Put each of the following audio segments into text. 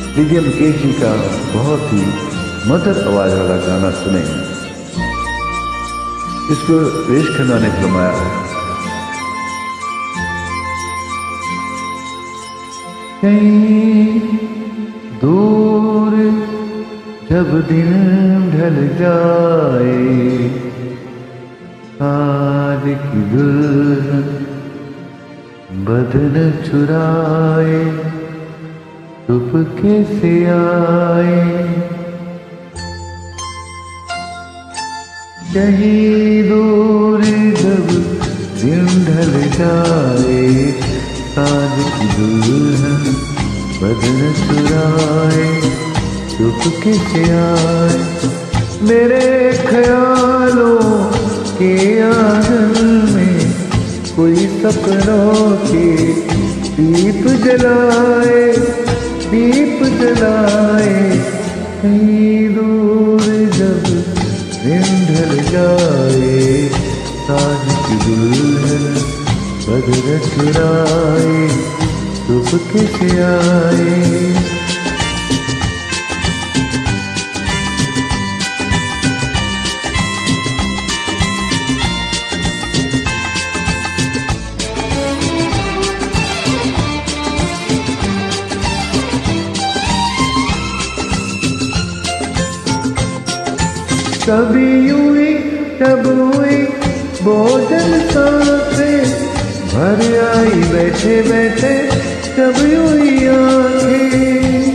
लीजिए मुकेश जी का बहुत ही मधुर आवाज वाला गाना सुने। इसको रेश खन्ना ने फिल्माया है। कहीं दूर जब दिन ढल जाए, आज की दुल्हन बदन चुराए चुपके से आए। कहीं दूर जब दिन ढल जाए, आज की दुल्हन बदन चुराए चुपके से आए। मेरे ख्यालों के आंगन में कोई सपनों के दीप जलाए, दीप जलाए। कहीं दूर जब दिन ढल जाए, साज की दुल्हन बदन चुराए चुपके से आए। कभी यूं ही जब हुई बोझल सांसें, भर आई बैठे बैठे जब यूं ही आंखें।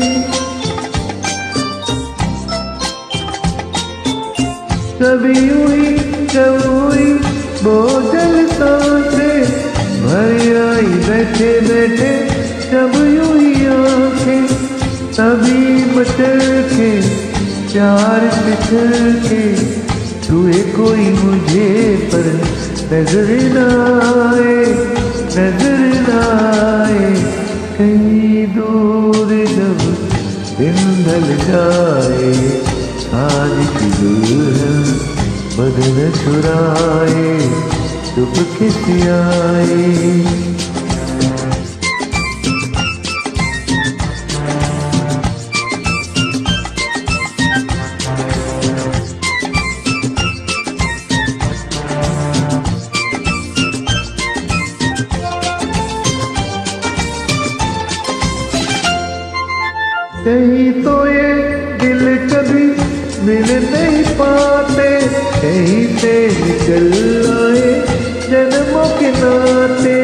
कभी यूं ही जब हुई बोझल सांसें, भर आई बैठे बैठे जब यूं ही आंखें। तभी मचल के प्यार बिखर के छुए कोई मुझे पर नजर न आए, नजर न आए। कहीं दूर जब दिन ढल जाए, आज की दुल्हन बदन चुराए चुपके से आए। कहीं तो ये दिल कभी मिल नहीं पाते, कहीं से निकल आए जन्मों के नाते।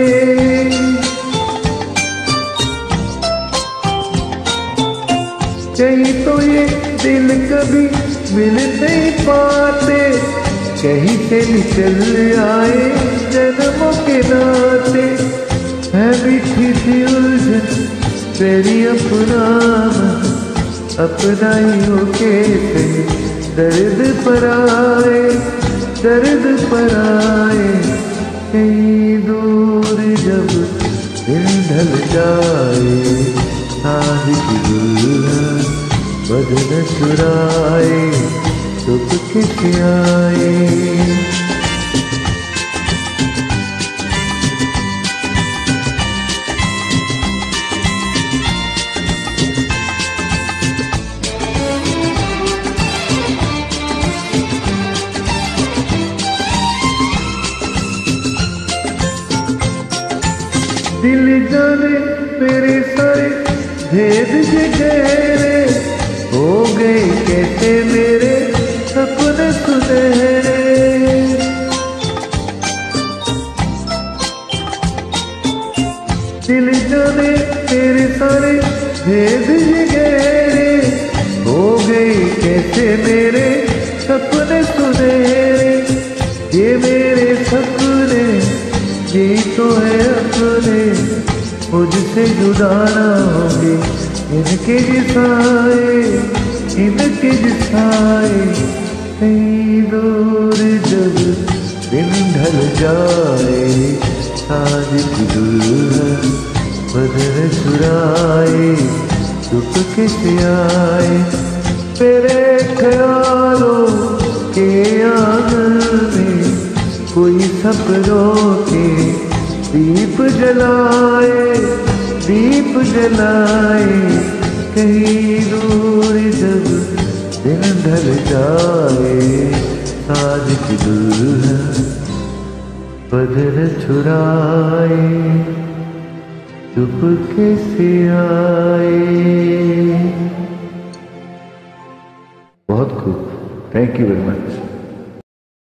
कहीं तो ये दिल कभी मिल नहीं पाते, कहीं से निकल आए जन्मों के नाते। है मीठी सी उलझन तेरी अपना अपना ही होके दर्द पर आए, दर्द पर आए। कहीं दूर जब दिन ढल जाए, आज की दुल्हन बदन चुराए चुपके से आए। दिल जाने मेरे सारे भेद जे गहरे, हो गए कैसे मेरे सपने सुनहरे। दिल जाने मेरे सारे भेद जे गहरे, हो गए कैसे मेरे सपने सुनहरे। ये मेरे सपने ये तो है अपने, मुझसे जुदा ना होंगे इनके जिसाए, इनके जिसाए। कहीं दूर जब दिन ढल जाए, आज की दुल्हन बदन चुराए चुपके से आए। तेरे ख्यालों के आंगन में कोई सपनों के दीप जलाए, दीप जलाए। कहीं आज की दुल्हन बदन छुड़ाए चुपके से आए। बहुत खूब, थैंक यू वेरी मच।